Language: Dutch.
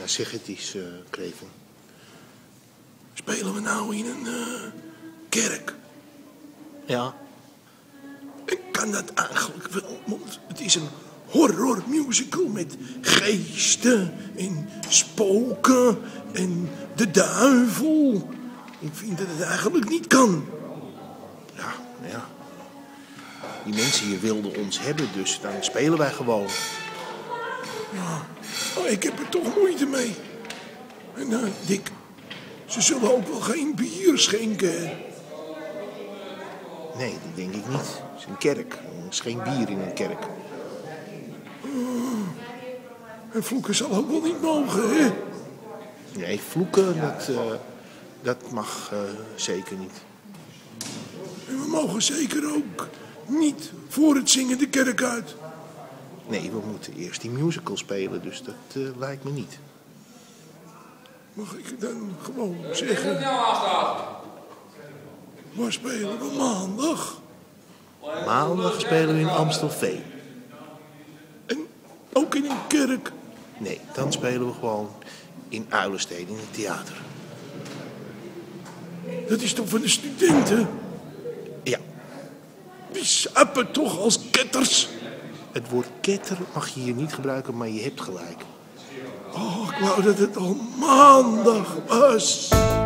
Nou, zeg het eens, Krevel. Spelen we nou in een kerk? Ja. En kan dat eigenlijk wel? Want het is een horrormusical met geesten en spoken en de duivel. Ik vind dat het eigenlijk niet kan. Ja. Die mensen hier wilden ons hebben, dus dan spelen wij gewoon. Ja, maar ik heb er toch moeite mee. En Dick, ze zullen ook wel geen bier schenken, hè? Nee, dat denk ik niet. Het is een kerk. Er is geen bier in een kerk. En vloeken zal ook wel niet mogen, hè? Nee, vloeken, dat mag zeker niet. En we mogen zeker ook niet voor het zingen de kerk uit. Nee, we moeten eerst die musical spelen, dus dat lijkt me niet. Mag ik dan gewoon zeggen... Waar spelen we maandag? Maandag spelen we in Amstelveen. En ook in een kerk? Nee, dan spelen we gewoon in Uilenstein in het theater. Dat is toch voor de studenten? Ja. Die sappen toch als ketters? Het woord ketter mag je hier niet gebruiken, maar je hebt gelijk. Oh, ik wou dat het al maandag was.